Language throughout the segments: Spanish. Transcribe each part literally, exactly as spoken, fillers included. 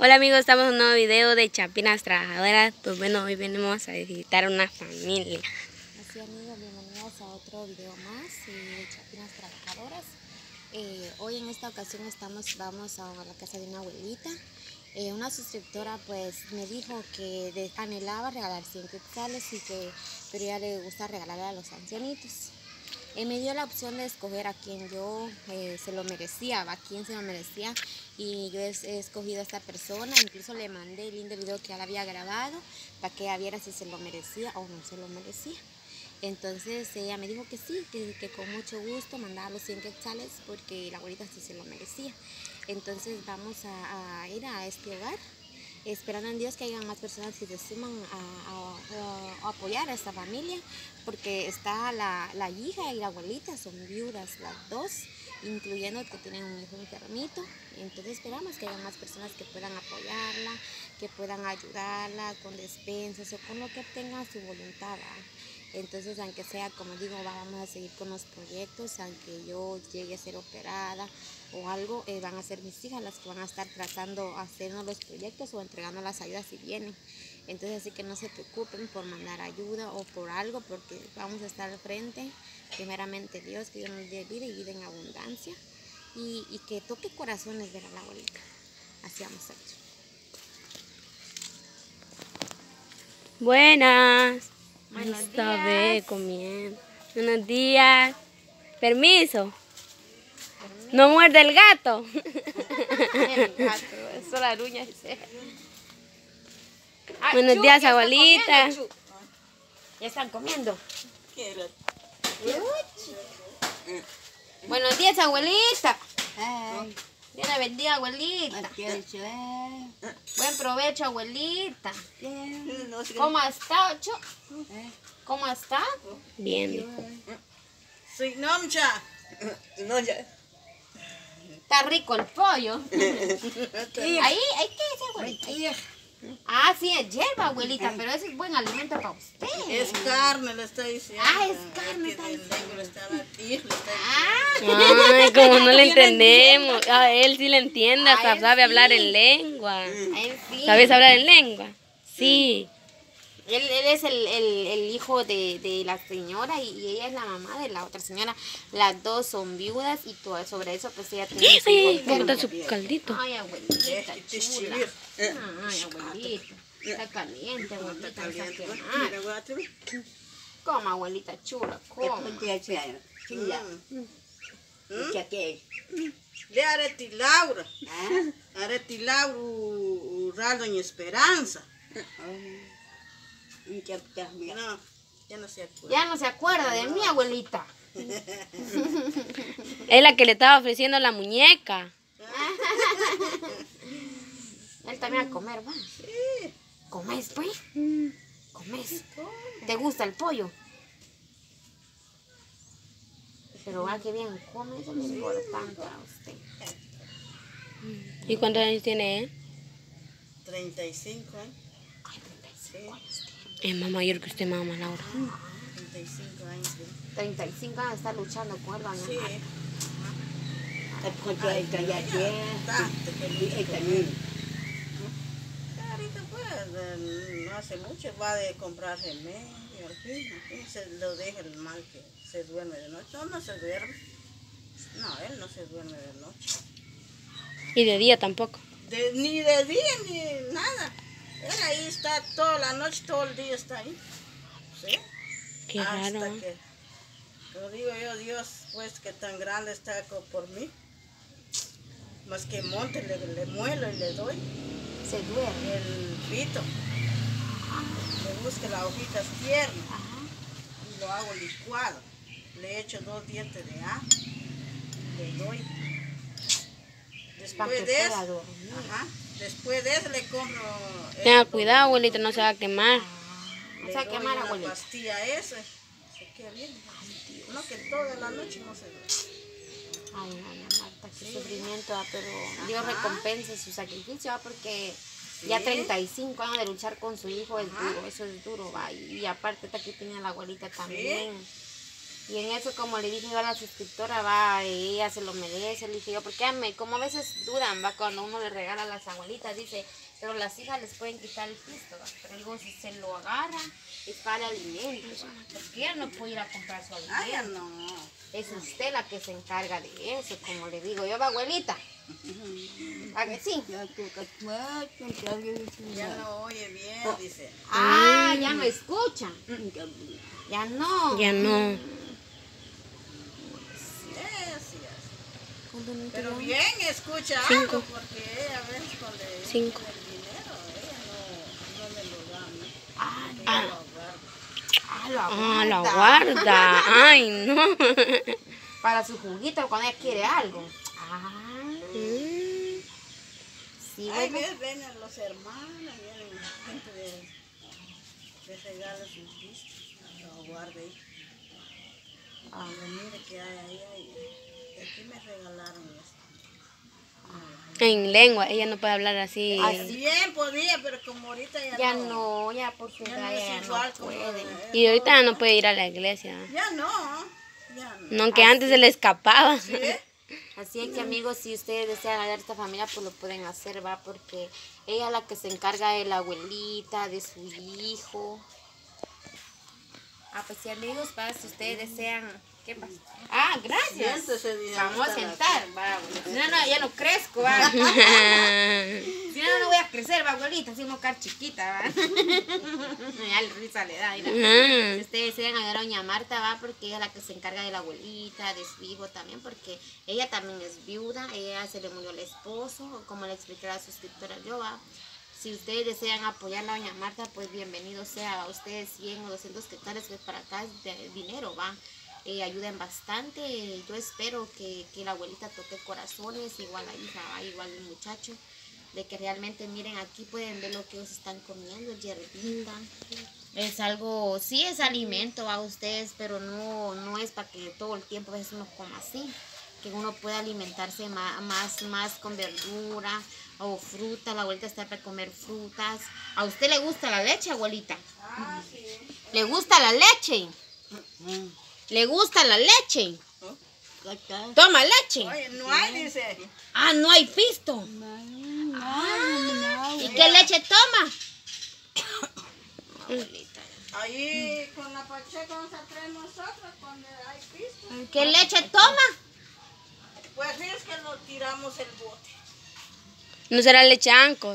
Hola amigos, estamos en un nuevo video de Chapinas Trabajadoras. Pues bueno, hoy venimos a visitar una familia. Así amigos, bienvenidos a otro video más eh, de Chapinas Trabajadoras. Eh, hoy en esta ocasión estamos, vamos a la casa de una abuelita. Eh, una suscriptora pues me dijo que de, anhelaba regalar cien quetzales y que pero ya le gusta regalarle a los ancianitos. Eh, me dio la opción de escoger a quien yo eh, se lo merecía, a quien se lo merecía, y yo he, he escogido a esta persona. Incluso le mandé el lindo video que ya la había grabado para que ella viera si se lo merecía o no se lo merecía. Entonces ella me dijo que sí, que, que con mucho gusto mandaba los cien quetzales porque la abuelita sí se lo merecía. Entonces vamos a, a ir a este hogar, esperando en Dios que haya más personas que se suman a, a, a apoyar a esta familia, porque está la, la hija y la abuelita, son viudas las dos, incluyendo que tienen un hijo enfermito. Entonces esperamos que haya más personas que puedan apoyarla, que puedan ayudarla con despensas o con lo que tenga su voluntad. Entonces, aunque sea, como digo, vamos a seguir con los proyectos, aunque yo llegue a ser operada o algo, eh, van a ser mis hijas las que van a estar tratando, haciendo los proyectos o entregando las ayudas si vienen. Entonces, así que no se preocupen por mandar ayuda o por algo, porque vamos a estar al frente. Primeramente Dios, que Dios nos dé vida y vida en abundancia, y, y que toque corazones ver a la abuelita. Así vamos a hacer. Buenas. Buenos Esta días. vez comiendo. Buenos días. Permiso. Permiso. No muerde el gato. El gato, eso la ruña dice. Ah, Buenos Chu, días, ya están abuelita. comiendo, Chu. Ya están comiendo. Buenos días, abuelita. Ay, Dios la bendiga, abuelita. aquí hecho, eh. Buen provecho, abuelita. Bien. ¿Cómo está, Chu? Eh, ¿Cómo está? Bien. Soy Nomcha. No, ya. Está rico el pollo. Ahí, ahí, ¿qué es, abuelita? ay, Ah, sí, es hierba, abuelita, pero ese es buen alimento para usted. Es carne, le está diciendo. Ah, es carne, Que está del diciendo. negro está la tija, le está Ah, Ay, como no le Yo no entendemos. A él sí le entiende, A hasta él sabe sí. hablar en lengua. en fin. ¿Sabes hablar en lengua? Sí. Él, él es el, el, el hijo de, de la señora y, y ella es la mamá de la otra señora. Las dos son viudas y todo, sobre eso pues ella tiene su hijo Ay, enfermo. guarda su caldito. Ay, abuelita, Este es chula. chivir. Ay, abuelita. Está caliente, Está abuelita. Está caliente. quemada. Mira, guate. Coma, abuelita chula, coma. ¿qué te hace? Chilla. ¿Qué te Le areti Laura. Ah, Areti Laura, u Raldo en Esperanza. un chapta, mira. No, ya no se acuerda. Ya no se acuerda de mí, abuelita. Es la que le estaba ofreciendo la muñeca. Él también a comer, va. Sí. ¿Comes, pues? ¿Comes? ¿Te gusta el pollo? Pero va que bien come, eso es lo importante a usted. ¿Y cuántos años tiene él? treinta y cinco, ¿eh? Ay, treinta y cinco años tiene. Es más mayor que usted, mamá Laura. treinta y cinco años. ¿eh? treinta y cinco años está luchando con él, doña Sí. Mara. Porque ahí está ya Tanto que y ahí también. ahorita pues, eh, no hace mucho, va de comprar remedio, al fin, al fin se lo deja el mal que se duerme de noche. No, no se duerme. No, él no se duerme de noche. Y de día tampoco. De- ni de día ni nada. Él ahí está toda la noche, todo el día está ahí. ¿Sí? Qué Hasta raro. que, lo digo yo, Dios, pues que tan grande está co- por mí. Más que monte, le, le muelo y le doy Se duerme. el pito. Le busco las hojitas tiernas. Y lo hago licuado. Le echo dos dientes de ajo. Le doy. Para Después que de pueda eso, dormir. ajá, después de eso le compro. Tenga esto, cuidado, abuelita, no se va a quemar. No le se va a doy quemar, una abuelita. pastilla esa. Se queda bien. No, que toda la noche no se duerme. Ay, doña Marta, qué sufrimiento, ah, pero Dios recompense su sacrificio, ah, porque ya Sí. treinta y cinco años de luchar con su hijo es Ajá. duro, eso es duro, va. Y, y aparte está aquí tiene a la abuelita también. Y en eso, como le dije yo a la suscriptora, va, ella se lo merece, le dije yo, porque a mí, como a veces dudan, va, cuando uno le regala a las abuelitas, dice, pero las hijas les pueden quitar el pisto, va. Pero digo, si se lo agarra, es para el alimento, va, porque ella no puede ir a comprar su alimento. Ay, no. Es usted la que se encarga de eso, como le digo yo, va, abuelita. ¿A que sí? Ya no oye bien, dice. Ah, ya no escucha. Ya no. Ya no. Sí, sí, sí. ¿Cuánto minutos Pero ya? bien escucha Cinco. algo, porque ella a veces cuando ella Cinco. tiene el dinero, ella no, no le lo da, ¿no? Ah, Ella Ah. lo agarra. ah, la Ah, la guarda. guarda. Ay, no. Para su juguito cuando ella quiere algo. Ah, Mm. sí, Ay, bueno. ves, vienen los hermanos, vienen gente de, de regala sus discos, lo guarda ahí. Ah, Pero mire que hay ahí, hay, aquí me regalaron esto. En lengua, ella no puede hablar así. Así bien podía, pero como ahorita ya, ya no. no, ya por su Ya edad no ya es no igual como puede. de- Y ahorita ya no puede ir a la iglesia. Ya no, ya no. No, que antes se le escapaba. ¿Sí? Así es que amigos, si ustedes desean ayudar a esta familia, pues lo pueden hacer, va, porque ella es la que se encarga de la abuelita, de su hijo. Ah, pues sí amigos, va, si ustedes desean, ¿qué pasa? Ah, gracias. Siéntese, dice, Vamos a está la- sentar, va, abuelita. No, no, ya no crezco, va. Si no, no voy a crecer, va, abuelita, así no quedar chiquita, va. Ya la risa le da, mira. Ah. Si ustedes desean ayudar a doña Marta, va, porque ella es la que se encarga de la abuelita, de su hijo también, porque ella también es viuda, ella se le murió el esposo, como le expliqué a la suscriptora yo, va. Si ustedes desean apoyar a doña Marta, pues bienvenido sea a ustedes cien o doscientos quetzales, que para acá es de dinero, va. Eh, ayuden bastante. Yo espero que, que la abuelita toque corazones, igual la hija, ¿va? Igual el muchacho, de que realmente miren, aquí pueden ver lo que ellos están comiendo, hierbita. Es algo, sí es alimento a ustedes, pero no, no es para que todo el tiempo a veces uno coma así. Que uno pueda alimentarse más, más, más con verdura o fruta. La abuelita está para comer frutas. ¿A usted le gusta la leche, abuelita? Ah, sí. ¿Le gusta la leche? ¿Le gusta la leche? Toma leche. Oye, no hay, dice. Ah, no hay pisto. Ah, ¿y qué leche toma? Abuelita. Ahí con la pacheca vamos a traer nosotros cuando hay pisto. ¿Qué leche toma? Pues es que lo tiramos el bote. No será leche Anchor.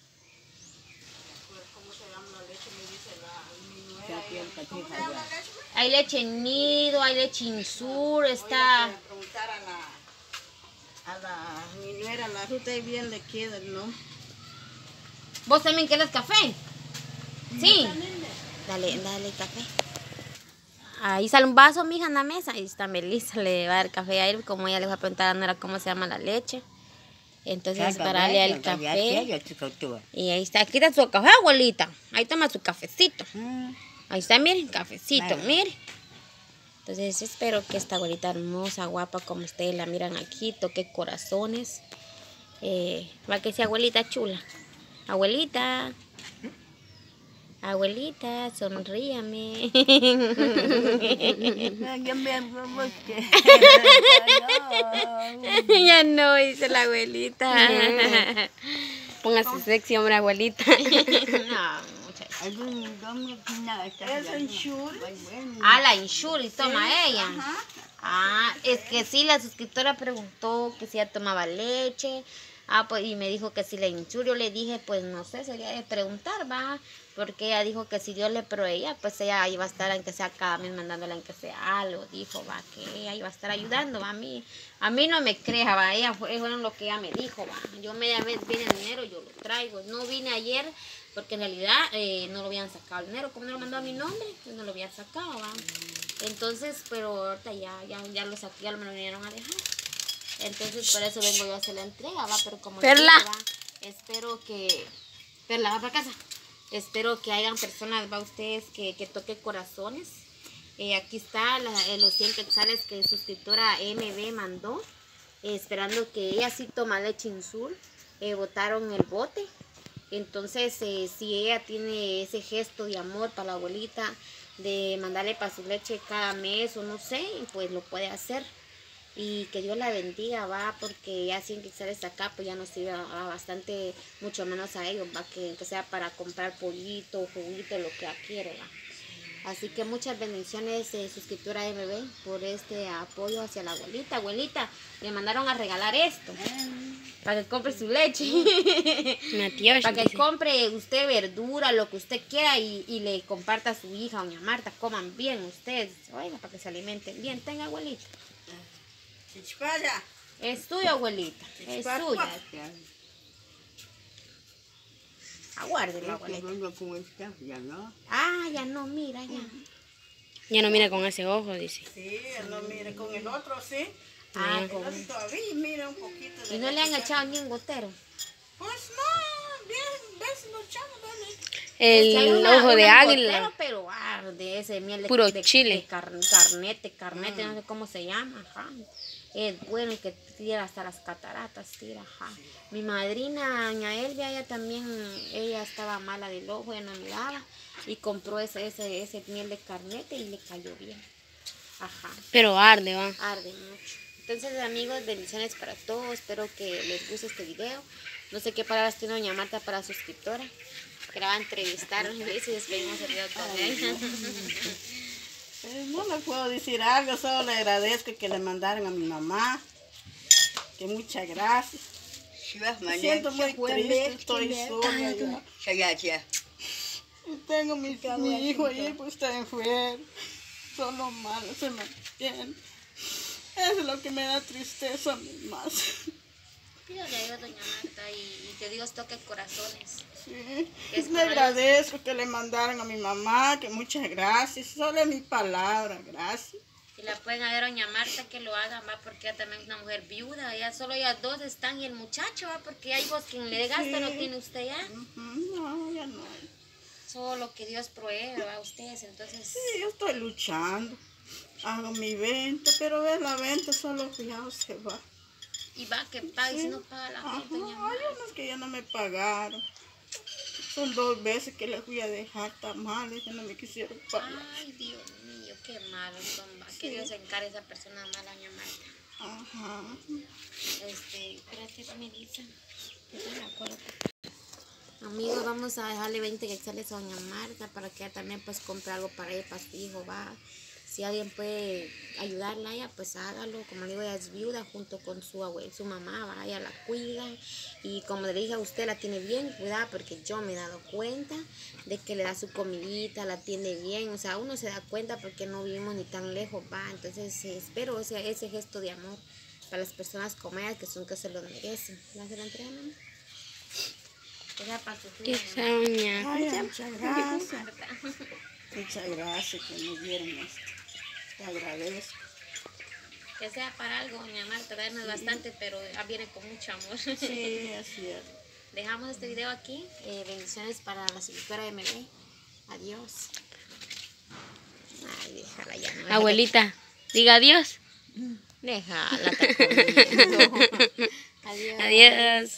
Pues, ¿cómo se llama la leche? Me dice la mi nuera. ella. ¿Cómo se llama la leche? Hay leche nido, hay leche insur, está... Voy a preguntar a la, a la mi nuera, la ruta y bien le queda, ¿no? ¿Vos también querés café? Sí. Dale, dale café. Ahí sale un vaso, mija, en la mesa. Ahí está Melissa, le va a dar café a él. Como ella le va a preguntar a Nora cómo se llama la leche. Entonces, para darle el café. Y ahí está. Aquí está su café, abuelita. Ahí toma su cafecito. Ahí está, miren, cafecito, miren. Entonces, espero que esta abuelita hermosa, guapa, como ustedes la miran aquí, toque corazones. Eh, va que sea abuelita chula. Abuelita. Abuelita, sonríame. Ya no, dice la abuelita. Póngase sexy, hombre, abuelita. No, muchacha. Es en Shul. Ah, la Inshuri toma ella. Ajá. Ah, es que sí, la suscriptora preguntó que si ella tomaba leche. Ah, pues, y me dijo que si la Inshuri, yo le dije, pues no sé, sería de preguntar, va. Porque ella dijo que si Dios le proveía, pues ella iba a estar, aunque sea cada mes mandándole, aunque sea algo, dijo, va, que ella iba a estar ayudando, va, a mí. A mí no me crea, va, ella fue, fue lo que ella me dijo, va. Yo media vez viene el dinero, yo lo traigo. No vine ayer, porque en realidad eh, no lo habían sacado el dinero. Como no lo mandó a mi nombre, pues no lo había sacado, va. Entonces, pero ahorita ya, ya, ya lo saqué, ya me lo vinieron a dejar. Entonces, por eso vengo yo a hacer la entrega, va, pero como Perla. les digo, va, espero que... Perla, va para casa. Espero que hayan personas, va, ustedes, que, que toque corazones. Eh, aquí está la, eh, los cien quetzales que su suscriptora M B mandó. Eh, esperando que ella sí toma leche Insur. Eh, botaron el bote. Entonces, eh, si ella tiene ese gesto de amor para la abuelita, de mandarle para su leche cada mes o no sé, pues lo puede hacer. Y que Dios la bendiga, va, porque ya cien quetzales acá, pues ya nos sirve a, a bastante, mucho menos a ellos, va, que, que sea para comprar pollito, juguito, lo que quiere, va. Así que muchas bendiciones, eh, suscriptora M B, por este apoyo hacia la abuelita. Abuelita, le mandaron a regalar esto, para que compre su leche. Para que compre usted verdura, lo que usted quiera, y, y le comparta a su hija, doña Marta. Coman bien ustedes, oiga, para que se alimenten bien. Tenga, abuelita. Chichipaya. Es tuyo, abuelita. Es tuya. Aguárdela, abuelita. Ya no. Ah, ya no, mira, ya. Ya no mira con ese ojo, dice. Sí, él no mire con el otro, sí. Ah, El con... otro todavía mira un poquito. De ¿Y no le han echado ni un gotero? Pues no, bien, ves, lo echamos, dale. El Echaron una- ojo de una águila. gotero, pero arde ese miel de, Puro de- chile. de car- carnete, carnete, no sé cómo se llama, ajá. Es bueno que tira hasta las cataratas, tira, ajá. Mi madrina, doña Elvia, ella también, ella estaba mala del ojo, ella no miraba, y compró ese, ese, ese miel de carnete y le cayó bien, ajá. Pero arde, va. Arde mucho. Entonces, amigos, bendiciones para todos. Espero que les guste este video. No sé qué palabras tiene doña Marta para suscriptora, que la va a entrevistar y despedimos el video también. Eh, no le puedo decir algo, solo le agradezco que le mandaron a mi mamá. Que muchas gracias. Me siento muy triste, estoy sola ya. Y tengo mi, mi hijo ahí, pues está enfermo. Solo malo se mantiene. Eso es lo que me da tristeza a mí más. Pídale a Dios, doña Marta, y, y que Dios toque corazones. Sí, Es le agradezco que le mandaron a mi mamá, que muchas gracias. Solo es mi palabra, gracias. Y la pueden ver a doña Marta que lo haga, va, porque ella también es una mujer viuda. Ya solo ellas dos están y el muchacho, va, porque hay vos quien le gasta, Sí. no tiene usted ya. Ujú, no, ya no. Solo lo que Dios provee, va, a ustedes. Entonces, Sí, yo estoy luchando. Hago mi venta, pero ve la venta solo cuidado se va. y va que pague, Sí. si no paga la Ajá, gente, doña hay Marta. unos que ya no me pagaron. Son dos veces que les fui a dejar tamales que no me quisieron pagar. Ay, Dios mío, qué malos son, va. Que Sí. Dios encargue a esa persona mala, doña Marta. Ajá. Este, espérate, me dicen. Amigos, vamos a dejarle veinte quetzales a doña Marta para que ella también pues compre algo para ella, para su hijo, va. Si alguien puede ayudarla a ella, pues hágalo. Como le digo, ella es viuda junto con su abuela, su mamá, va, ella la cuida. Y como le dije a usted, la tiene bien cuidada porque yo me he dado cuenta de que le da su comidita, la tiene bien. O sea, uno se da cuenta porque no vivimos ni tan lejos, va. Entonces eh, espero ese, ese gesto de amor para las personas como ellas, que son que se lo merecen. ¿La se la entregan, mamá? Esa para su hija, Esa mamá. doña. Ay, muchas gracias. Muchas gracias que me dieron esto. Te agradezco. Que sea para algo, doña Marta, darnos bastante, pero ah, viene con mucho amor. Sí, es cierto. Dejamos este video aquí. Eh, bendiciones para la suscriptora de M B. Adiós. Ay, déjala ya. No, Abuelita, diga adiós. déjala, está comiendo. Adiós. Adiós.